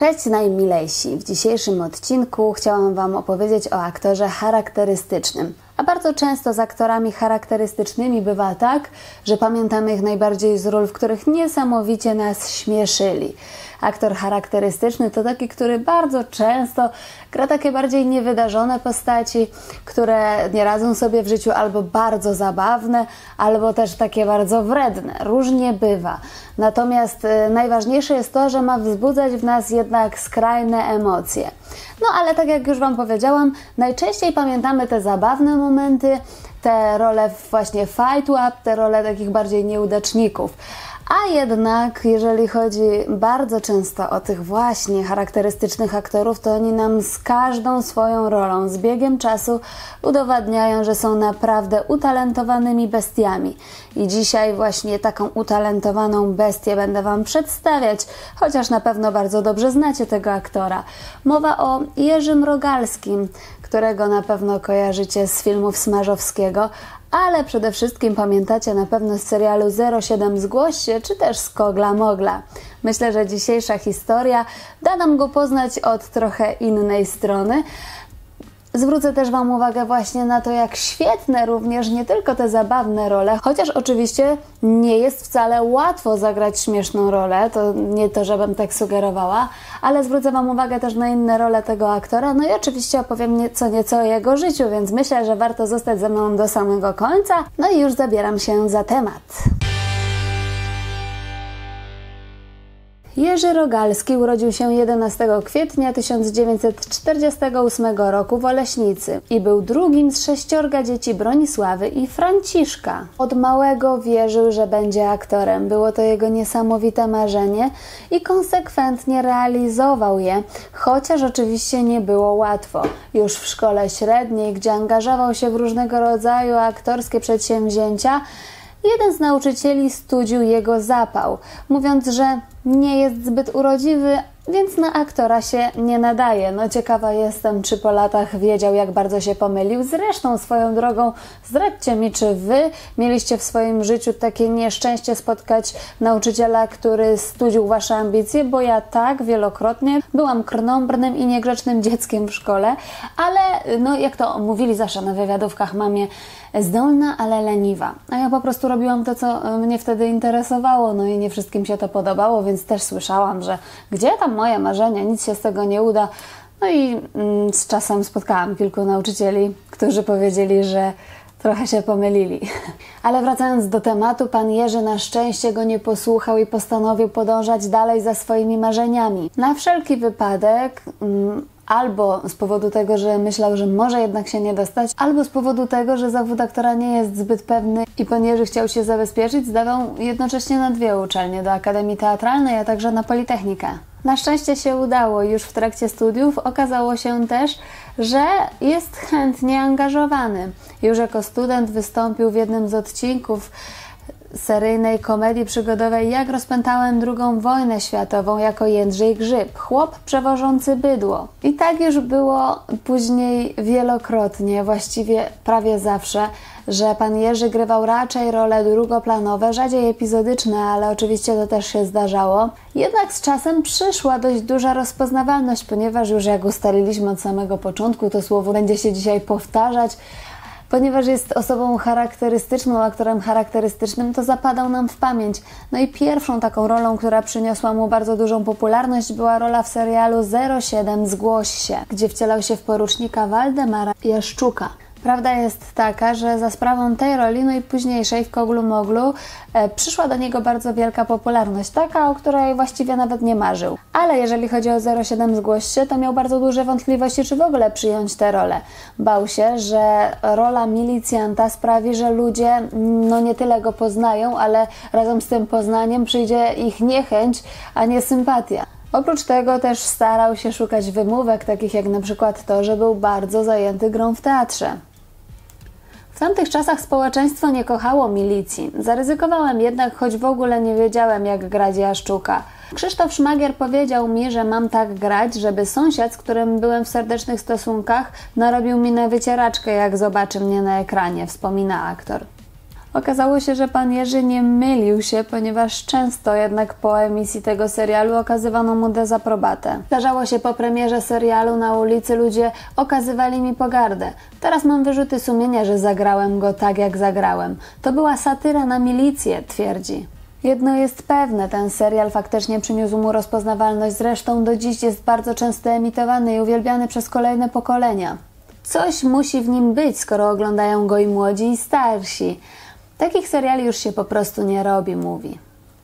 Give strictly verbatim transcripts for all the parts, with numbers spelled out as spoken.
Cześć najmilejsi! W dzisiejszym odcinku chciałam Wam opowiedzieć o aktorze charakterystycznym. A bardzo często z aktorami charakterystycznymi bywa tak, że pamiętamy ich najbardziej z ról, w których niesamowicie nas śmieszyli. Aktor charakterystyczny to taki, który bardzo często gra takie bardziej niewydarzone postaci, które nie radzą sobie w życiu, albo bardzo zabawne, albo też takie bardzo wredne. Różnie bywa. Natomiast y, najważniejsze jest to, że ma wzbudzać w nas jednak skrajne emocje. No ale tak jak już Wam powiedziałam, najczęściej pamiętamy te zabawne momenty, te role właśnie fight up, te role takich bardziej nieudaczników. A jednak, jeżeli chodzi bardzo często o tych właśnie charakterystycznych aktorów, to oni nam z każdą swoją rolą, z biegiem czasu udowadniają, że są naprawdę utalentowanymi bestiami. I dzisiaj właśnie taką utalentowaną bestię będę Wam przedstawiać, chociaż na pewno bardzo dobrze znacie tego aktora. Mowa o Jerzym Rogalskim, którego na pewno kojarzycie z filmów Smarzowskiego, ale przede wszystkim pamiętacie na pewno z serialu zero siedem Zgłoś się, czy też z Kogla Mogla. Myślę, że dzisiejsza historia da nam go poznać od trochę innej strony. Zwrócę też Wam uwagę właśnie na to, jak świetne również nie tylko te zabawne role, chociaż oczywiście nie jest wcale łatwo zagrać śmieszną rolę, to nie to, żebym tak sugerowała, ale zwrócę Wam uwagę też na inne role tego aktora, no i oczywiście opowiem nieco, nieco o jego życiu, więc myślę, że warto zostać ze mną do samego końca, no i już zabieram się za temat. Jerzy Rogalski urodził się jedenastego kwietnia tysiąc dziewięćset czterdziestego ósmego roku w Oleśnicy i był drugim z sześciorga dzieci Bronisławy i Franciszka. Od małego wierzył, że będzie aktorem. Było to jego niesamowite marzenie i konsekwentnie realizował je, chociaż oczywiście nie było łatwo. Już w szkole średniej, gdzie angażował się w różnego rodzaju aktorskie przedsięwzięcia, jeden z nauczycieli studził jego zapał, mówiąc, że nie jest zbyt urodziwy, więc na aktora się nie nadaje. No ciekawa jestem, czy po latach wiedział, jak bardzo się pomylił. Zresztą swoją drogą, zdradźcie mi, czy Wy mieliście w swoim życiu takie nieszczęście spotkać nauczyciela, który studził Wasze ambicje, bo ja tak wielokrotnie byłam krnąbrnym i niegrzecznym dzieckiem w szkole, ale no jak to mówili zawsze na wywiadówkach mamie, zdolna, ale leniwa. A ja po prostu robiłam to, co mnie wtedy interesowało, no i nie wszystkim się to podobało, więc też słyszałam, że gdzie tam moje marzenia, nic się z tego nie uda. No i mm, z czasem spotkałam kilku nauczycieli, którzy powiedzieli, że trochę się pomylili. Ale wracając do tematu, pan Jerzy na szczęście go nie posłuchał i postanowił podążać dalej za swoimi marzeniami. Na wszelki wypadek mm, albo z powodu tego, że myślał, że może jednak się nie dostać, albo z powodu tego, że zawód aktora nie jest zbyt pewny i pan Jerzy chciał się zabezpieczyć, zdawał jednocześnie na dwie uczelnie, do Akademii Teatralnej, a także na Politechnikę. Na szczęście się udało. Już w trakcie studiów okazało się też, że jest chętnie angażowany. Już jako student wystąpił w jednym z odcinków seryjnej komedii przygodowej Jak rozpętałem drugą wojnę światową jako Jędrzej Grzyb, chłop przewożący bydło. I tak już było później wielokrotnie, właściwie prawie zawsze, że pan Jerzy grywał raczej role drugoplanowe, rzadziej epizodyczne, ale oczywiście to też się zdarzało. Jednak z czasem przyszła dość duża rozpoznawalność, ponieważ już jak ustaliliśmy od samego początku, to słowo będzie się dzisiaj powtarzać, ponieważ jest osobą charakterystyczną, aktorem charakterystycznym, to zapadał nam w pamięć. No i pierwszą taką rolą, która przyniosła mu bardzo dużą popularność, była rola w serialu zero siedem Zgłoś się, gdzie wcielał się w porucznika Waldemara Jaszczuka. Prawda jest taka, że za sprawą tej roli, no i późniejszej w Koglu Moglu, e, przyszła do niego bardzo wielka popularność, taka, o której właściwie nawet nie marzył. Ale jeżeli chodzi o zero siedem Zgłoś się, to miał bardzo duże wątpliwości, czy w ogóle przyjąć tę rolę. Bał się, że rola milicjanta sprawi, że ludzie no nie tyle go poznają, ale razem z tym poznaniem przyjdzie ich niechęć, a nie sympatia. Oprócz tego też starał się szukać wymówek, takich jak na przykład to, że był bardzo zajęty grą w teatrze. W tamtych czasach społeczeństwo nie kochało milicji. Zaryzykowałem jednak, choć w ogóle nie wiedziałem, jak grać Jaszczuka. Krzysztof Szmagier powiedział mi, że mam tak grać, żeby sąsiad, z którym byłem w serdecznych stosunkach, narobił mi na wycieraczkę, jak zobaczy mnie na ekranie, wspomina aktor. Okazało się, że pan Jerzy nie mylił się, ponieważ często jednak po emisji tego serialu okazywano mu dezaprobatę. Zdarzało się po premierze serialu na ulicy, ludzie okazywali mi pogardę. Teraz mam wyrzuty sumienia, że zagrałem go tak, jak zagrałem. To była satyra na milicję, twierdzi. Jedno jest pewne, ten serial faktycznie przyniósł mu rozpoznawalność, zresztą do dziś jest bardzo często emitowany i uwielbiany przez kolejne pokolenia. Coś musi w nim być, skoro oglądają go i młodzi, i starsi. Takich seriali już się po prostu nie robi, mówi.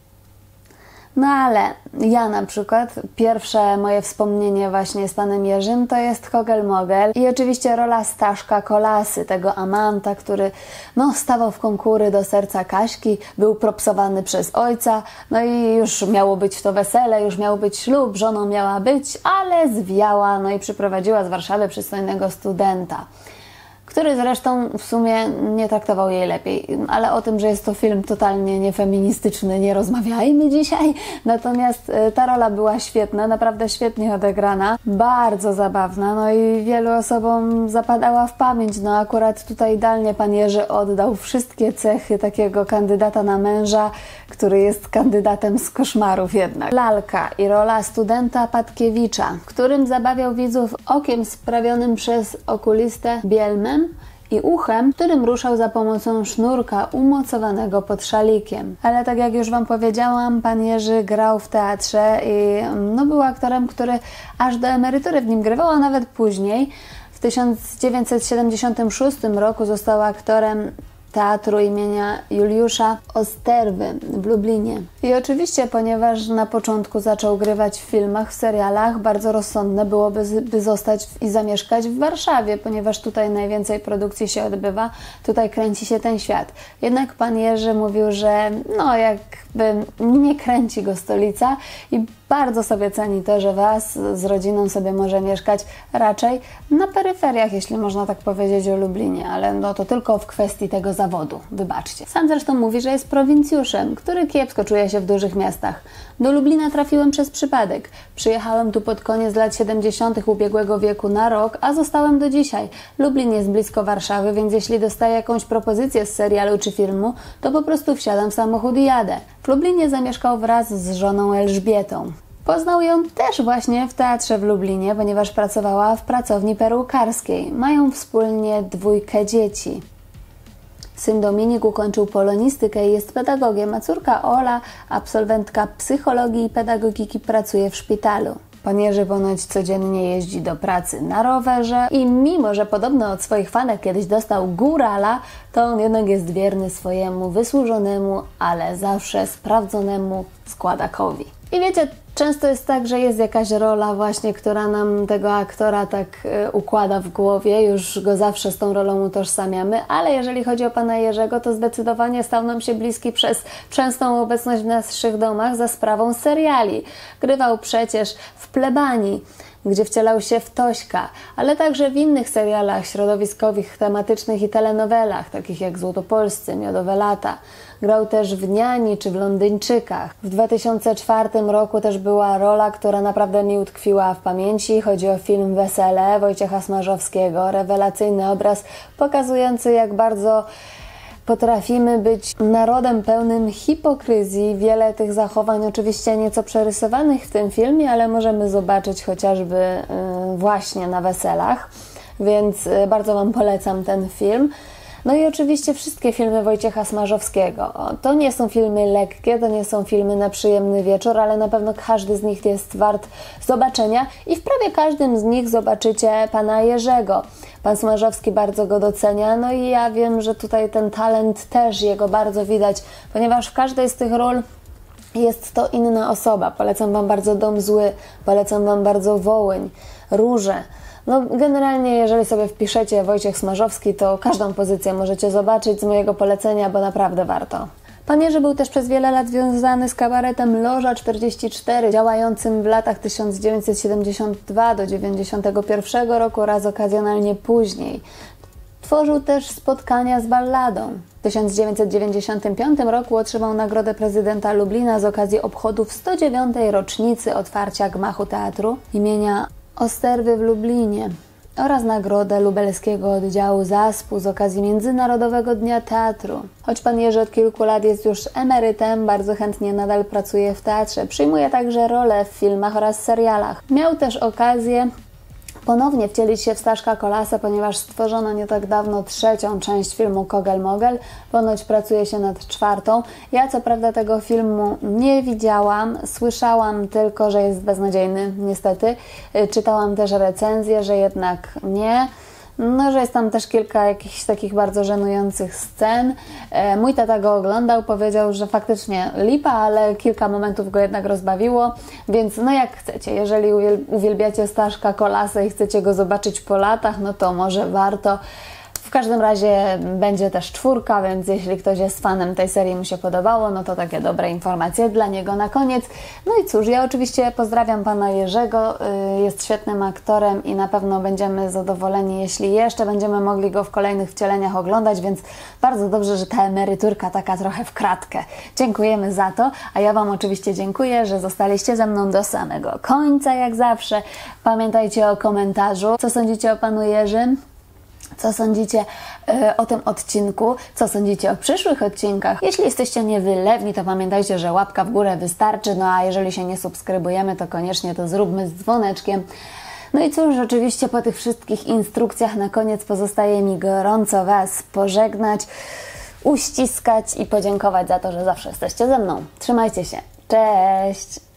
No ale ja na przykład, pierwsze moje wspomnienie właśnie z panem Jerzym to jest Kogel-Mogel i oczywiście rola Staszka Kolasy, tego amanta, który no, stawał w konkury do serca Kaśki, był propsowany przez ojca, no i już miało być to wesele, już miał być ślub, żoną miała być, ale zwiała, no i przyprowadziła z Warszawy przystojnego studenta, który zresztą w sumie nie traktował jej lepiej. Ale o tym, że jest to film totalnie niefeministyczny, nie rozmawiajmy dzisiaj. Natomiast ta rola była świetna, naprawdę świetnie odegrana, bardzo zabawna, no i wielu osobom zapadała w pamięć. No akurat tutaj idealnie pan Jerzy oddał wszystkie cechy takiego kandydata na męża, który jest kandydatem z koszmarów jednak. Lalka i rola studenta Patkiewicza, którym zabawiał widzów okiem sprawionym przez okulistę bielmem i uchem, którym ruszał za pomocą sznurka umocowanego pod szalikiem. Ale tak jak już wam powiedziałam, pan Jerzy grał w teatrze i no, był aktorem, który aż do emerytury w nim grywał, a nawet później. W tysiąc dziewięćset siedemdziesiątym szóstym roku został aktorem Teatru imienia Juliusza Osterwy w Lublinie. I oczywiście, ponieważ na początku zaczął grywać w filmach, w serialach, bardzo rozsądne byłoby by zostać i zamieszkać w Warszawie, ponieważ tutaj najwięcej produkcji się odbywa, tutaj kręci się ten świat. Jednak pan Jerzy mówił, że no jakby nie kręci go stolica i bardzo sobie ceni to, że wraz z rodziną sobie może mieszkać raczej na peryferiach, jeśli można tak powiedzieć o Lublinie, ale no to tylko w kwestii tego zawodu, wybaczcie. Sam zresztą mówi, że jest prowincjuszem, który kiepsko czuje się w dużych miastach. Do Lublina trafiłem przez przypadek. Przyjechałem tu pod koniec lat siedemdziesiątych ubiegłego wieku na rok, a zostałem do dzisiaj. Lublin jest blisko Warszawy, więc jeśli dostaję jakąś propozycję z serialu czy filmu, to po prostu wsiadam w samochód i jadę. W Lublinie zamieszkał wraz z żoną Elżbietą. Poznał ją też właśnie w teatrze w Lublinie, ponieważ pracowała w pracowni perukarskiej. Mają wspólnie dwójkę dzieci. Syn Dominik ukończył polonistykę i jest pedagogiem, a córka Ola, absolwentka psychologii i pedagogiki, pracuje w szpitalu. Pan Jerzy ponoć codziennie jeździ do pracy na rowerze i mimo, że podobno od swoich fanek kiedyś dostał górala, to on jednak jest wierny swojemu wysłużonemu, ale zawsze sprawdzonemu składakowi. I wiecie, często jest tak, że jest jakaś rola właśnie, która nam tego aktora tak y, układa w głowie, już go zawsze z tą rolą utożsamiamy, ale jeżeli chodzi o pana Jerzego, to zdecydowanie stał nam się bliski przez częstą obecność w naszych domach za sprawą seriali. Grywał przecież w Plebanii, gdzie wcielał się w Tośka, ale także w innych serialach środowiskowych, tematycznych i telenowelach, takich jak Złotopolscy, Miodowe lata. Grał też w Niani czy w Londyńczykach. W dwa tysiące czwartym roku też była rola, która naprawdę mi utkwiła w pamięci. Chodzi o film Wesele Wojciecha Smarzowskiego. Rewelacyjny obraz pokazujący, jak bardzo potrafimy być narodem pełnym hipokryzji. Wiele tych zachowań oczywiście nieco przerysowanych w tym filmie, ale możemy zobaczyć chociażby yy, właśnie na Weselach, więc yy, bardzo wam polecam ten film. No i oczywiście wszystkie filmy Wojciecha Smarzowskiego. To nie są filmy lekkie, to nie są filmy na przyjemny wieczór, ale na pewno każdy z nich jest wart zobaczenia i w prawie każdym z nich zobaczycie pana Jerzego. Pan Smarzowski bardzo go docenia, no i ja wiem, że tutaj ten talent też jego bardzo widać, ponieważ w każdej z tych ról jest to inna osoba. Polecam wam bardzo Dom zły, polecam wam bardzo Wołyń, Róże. No generalnie, jeżeli sobie wpiszecie Wojciech Smarzowski, to każdą pozycję możecie zobaczyć z mojego polecenia, bo naprawdę warto. Pan Jerzy był też przez wiele lat związany z kabaretem Loża czterdzieści cztery, działającym w latach tysiąc dziewięćset siedemdziesiątego drugiego do dziewięćdziesiątego pierwszego roku oraz okazjonalnie później. Tworzył też spotkania z balladą. W tysiąc dziewięćset dziewięćdziesiątym piątym roku otrzymał Nagrodę Prezydenta Lublina z okazji obchodów sto dziewiątej rocznicy otwarcia gmachu teatru imienia Osterwy w Lublinie. oraz nagrodę lubelskiego oddziału zaspu z okazji Międzynarodowego Dnia Teatru. Choć pan Jerzy od kilku lat jest już emerytem, bardzo chętnie nadal pracuje w teatrze. Przyjmuje także role w filmach oraz serialach. Miał też okazję ponownie wcielić się w Staszka Kolasa, ponieważ stworzono nie tak dawno trzecią część filmu Kogel Mogel. Ponoć pracuje się nad czwartą. Ja co prawda tego filmu nie widziałam, słyszałam tylko, że jest beznadziejny, niestety. Czytałam też recenzję, że jednak nie. No, że jest tam też kilka jakichś takich bardzo żenujących scen. E, mój tata go oglądał, powiedział, że faktycznie lipa, ale kilka momentów go jednak rozbawiło, więc no jak chcecie, jeżeli uwielbiacie Staszka Kolasa i chcecie go zobaczyć po latach, no to może warto. W każdym razie będzie też czwórka, więc jeśli ktoś jest fanem tej serii, mu się podobało, no to takie dobre informacje dla niego na koniec. No i cóż, ja oczywiście pozdrawiam pana Jerzego, jest świetnym aktorem i na pewno będziemy zadowoleni, jeśli jeszcze będziemy mogli go w kolejnych wcieleniach oglądać, więc bardzo dobrze, że ta emeryturka taka trochę w kratkę. Dziękujemy za to, a ja wam oczywiście dziękuję, że zostaliście ze mną do samego końca, jak zawsze. Pamiętajcie o komentarzu, co sądzicie o panu Jerzym. Co sądzicie y, o tym odcinku? Co sądzicie o przyszłych odcinkach? Jeśli jesteście niewylewni, to pamiętajcie, że łapka w górę wystarczy. No a jeżeli się nie subskrybujemy, to koniecznie to zróbmy z dzwoneczkiem. No i cóż, oczywiście po tych wszystkich instrukcjach na koniec pozostaje mi gorąco was pożegnać, uściskać i podziękować za to, że zawsze jesteście ze mną. Trzymajcie się. Cześć!